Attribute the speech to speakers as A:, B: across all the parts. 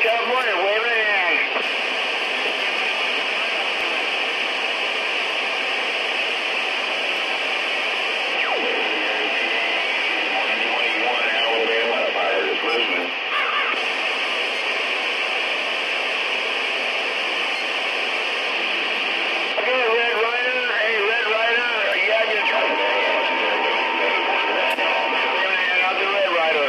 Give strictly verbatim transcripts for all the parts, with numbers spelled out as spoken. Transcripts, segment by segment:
A: California, waving a hand. one twenty-one, Alabama, fire is listening. Okay, Red Rider, hey, Red Rider, yeah, just... I'll do Red Rider.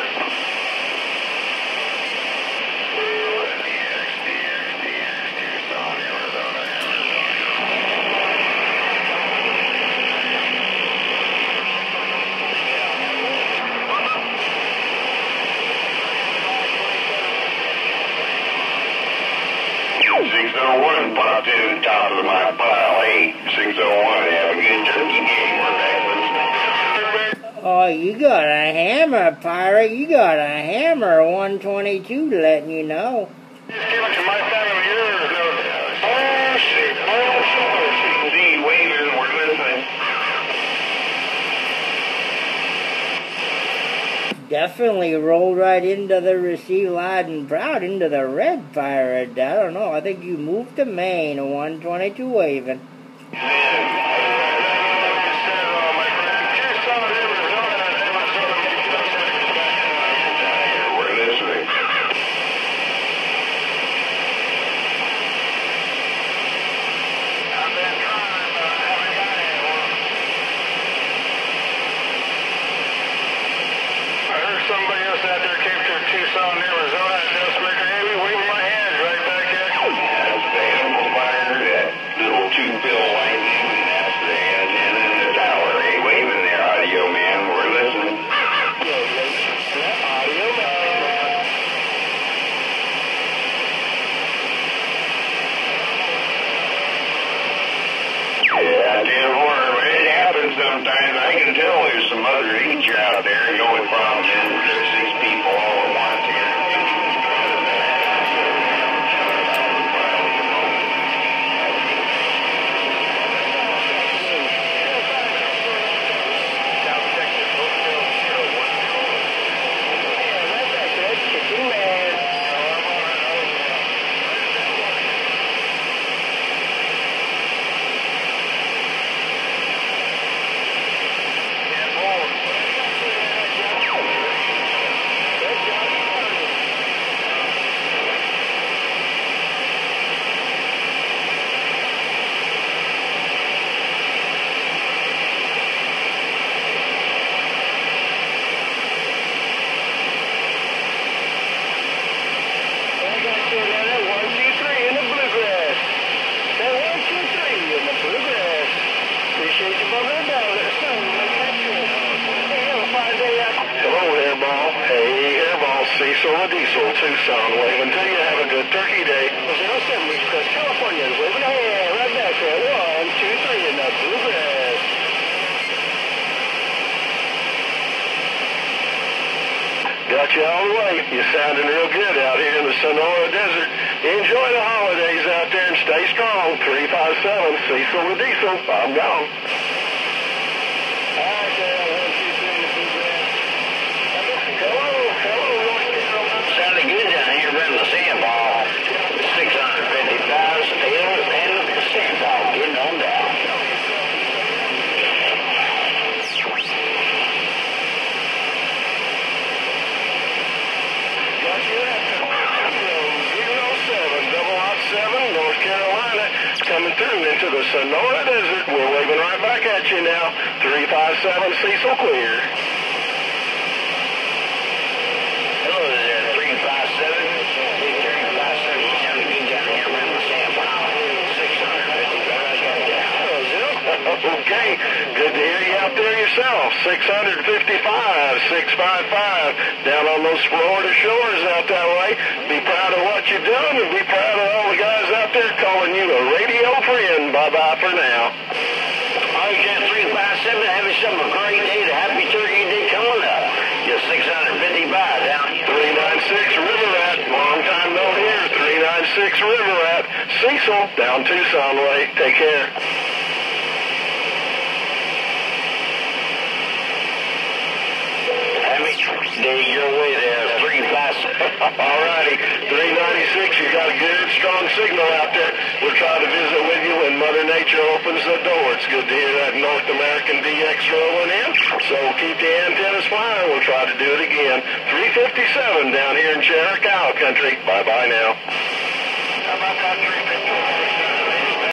A: six oh one popped in top of my pile. Hey, six oh one, have a good turkey game. We're back with...
B: Oh, you got a hammer, pirate. You got a hammer, one twenty-two, letting you know.
A: Just give it to my family yours. Oh, shit. Oh, shit. See, waving, we're listening.
B: Definitely rolled right into the receive loud and proud into the red pirate. I don't know. I think you moved to Maine, a one twenty-two waving.
A: Somebody else out there came to Tucson, Arizona, and just making heavy, waving my hands right back there. That's the animal fire, that little two-bill lightning, and that's the antenna in the tower. Hey, waving there, audio man, we're listening. Audio man. Yeah, I tell you what, it happens sometimes. I can tell there's some other nature out there. The only problem is there's six people all at once here. Hello, Hairball. Hey, Hairball, Cecil the Diesel, Tucson, waving to you. Have a good turkey day. zero seven, East Coast, California, waving a hand right back there. One, two, three, in the bluegrass. Got you all the way. You're sounding real good out here in the Sonora Desert. Enjoy the holidays out there and stay strong. three five seven, Cecil the Diesel. I'm gone. Sounding good down here running the sandball. six hundred fifty-five still and the sandball getting on down. Got you at zero seven, double out seven, North Carolina, coming through into the Sonora Desert. We're waving right back at you now. three five seven, Cecil clear. Okay, good to hear you out there yourself. six fifty-five, six five five, down on those Florida shores out that way. Be proud of what you're doing and be proud of all the guys out there calling you a radio friend. Bye-bye for now. All right, Cat three five seven, have yourself a great day. The Happy Turkey Day coming up. You're six fifty-five down here. three nine six River Rat, long time no here. three nine six River Rat, Cecil, down Tucson way. Take care. Day your way there, three five seven. All righty. three ninety-six, you got a good, strong signal out there. We'll try to visit with you when Mother Nature opens the door. It's good to hear that North American D X rolling in. So keep the antennas flying. We'll try to do it again. three fifty-seven down here in Cherokee Country. Bye-bye now. How about that three fifty-seven?